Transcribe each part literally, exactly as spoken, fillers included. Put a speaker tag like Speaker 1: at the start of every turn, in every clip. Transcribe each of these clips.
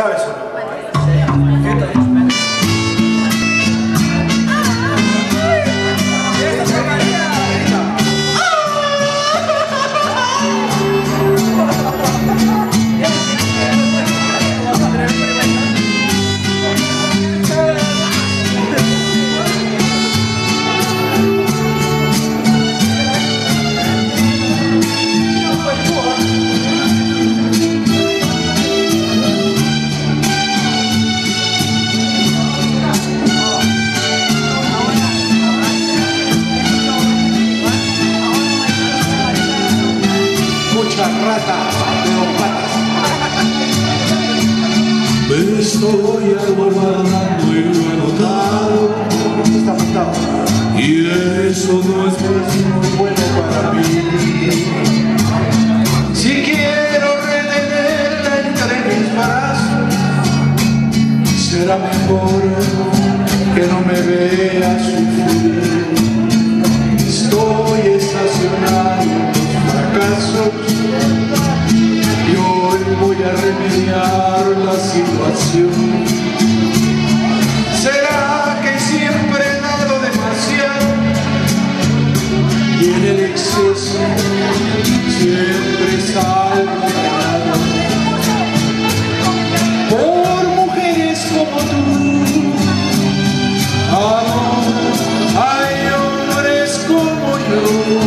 Speaker 1: sabes o no?
Speaker 2: Rata de dos patas.
Speaker 3: Me estoy aguardando y lo he notado.
Speaker 2: Está montado.
Speaker 3: Y eso no es muy
Speaker 2: Bueno para mí.
Speaker 3: Si quiero retenerla entre mis brazos, será mejor que no me vea sufrir. Estoy estacionado en los fracasos y hoy voy a remediar la situación. ¿Será que siempre he dado demasiado y en el exceso siempre salgo ganado? Por mujeres como tú, amor, hay hombres como yo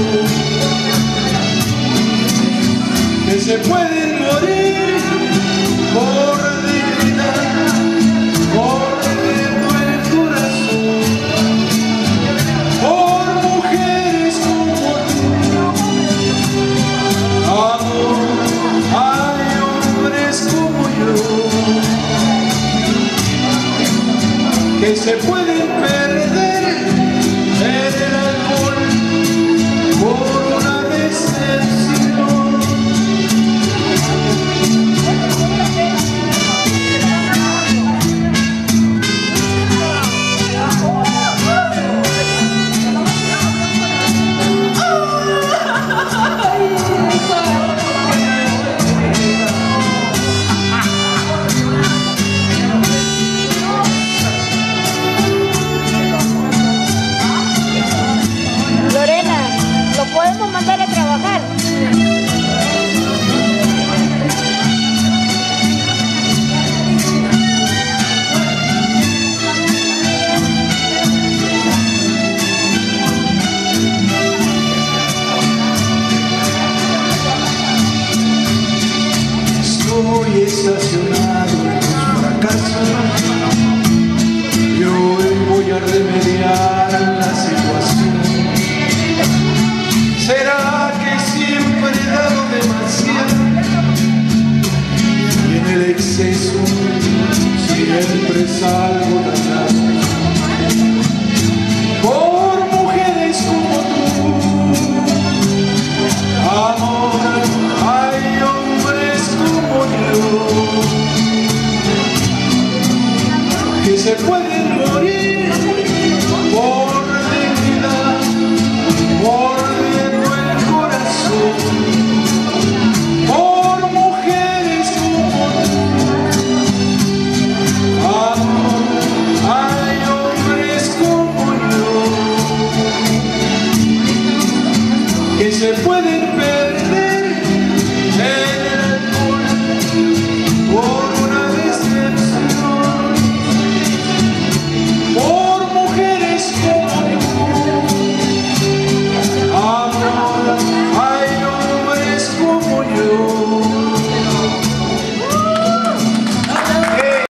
Speaker 3: que se pueden morir por dignidad, mordiendo el corazón. Por mujeres como tú, amor, hay hombres como yo que se pueden perder en el alcohol por una decepción.
Speaker 4: Podemos mandar a trabajar.
Speaker 3: Estoy estacionado en los fracasos y hoy voy a remediar la situación. ¿Será que siempre he dado demasiado y en el exceso siempre salgo ganado? Por mujeres como tú, amor, hay hombres como yo que se pueden